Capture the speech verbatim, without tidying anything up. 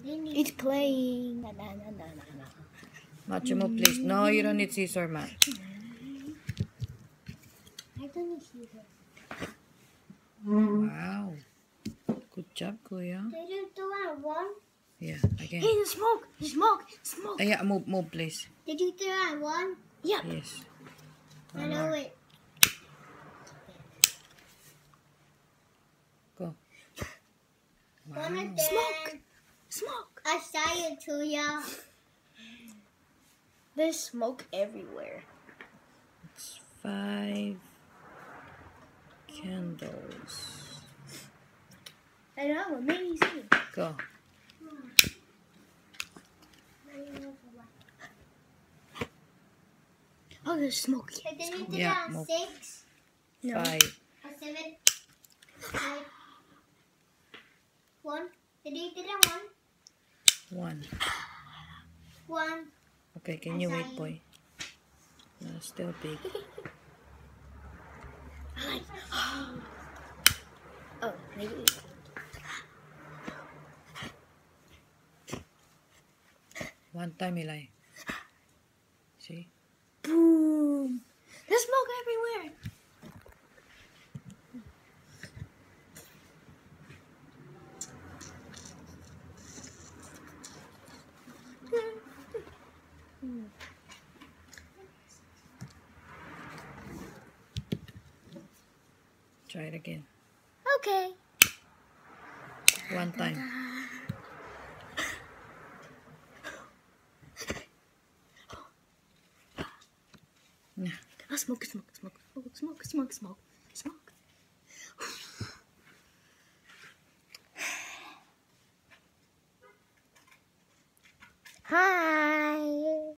It's playing. Na, na, na, na, na. Match mo, please. No, you don't need scissor, Matt. I don't need scissors. Wow. Good job, Kuya. Did you do it one? Yeah, again. Hey, the smoke! The smoke! Smoke! Ay, yeah, move, move, please. Did you do it one? Yeah. Yes. I One know more. it. Go. Wow. One of them. Smoke! Smoke! I saw it too, yeah. There's smoke everywhere. It's five candles. I know, amazing. Go. Oh, there's smoke. Did you do Yeah, that move. six No. Five. or seven? Five. One. Did you do that one? One. One. Okay, can you wait, boy? No, still big. Oh, maybe. One time, Eli. See? Boom! There's smoke everywhere. Try it again. Okay. One time. Nah. Oh, smoke, smoke, smoke, smoke, smoke, smoke, smoke, smoke. Hi.